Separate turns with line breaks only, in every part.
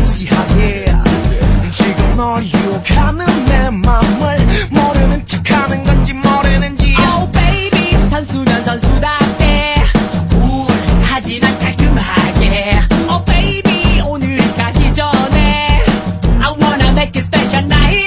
섹시하게 지금 널 유혹하는 내 맘을 모르는 척하는 건지 모르는지
Oh baby 선수면 선수답게 하지만 깔끔하게 Oh baby 오늘 가기 전에 I wanna make it special night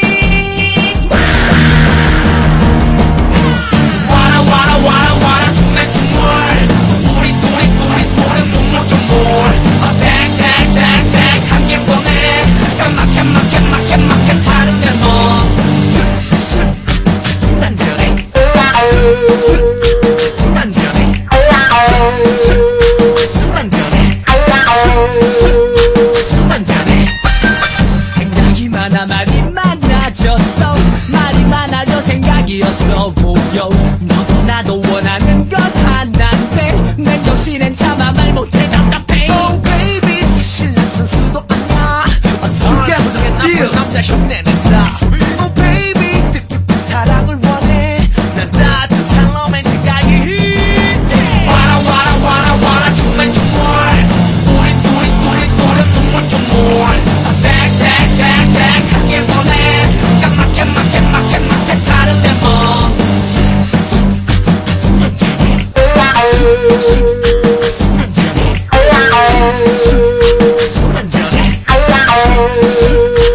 와라 춤의 춤을 우리 몸못 좀 몰 색색색색한 게 보내 까맣게 타는 내 몸 술한잔해 술한잔해 술한잔해
생각이 많아 말이 많아졌어 말이 많아져 생각이 없어 보여 너도 나도 원하는 것 하나인데 맨정신엔 차마 말 못해 답답해
Oh baby 실례 선수도 아냐 어서 남자 흉내내자 Oh baby 뜻깊은 사랑을 원해 난 따뜻한 로맨틱하게 와라 춤의 춤을 우리 몸못 좀 몰 색색색색하게 보내 까맣게 타는 내 몸 술 한잔해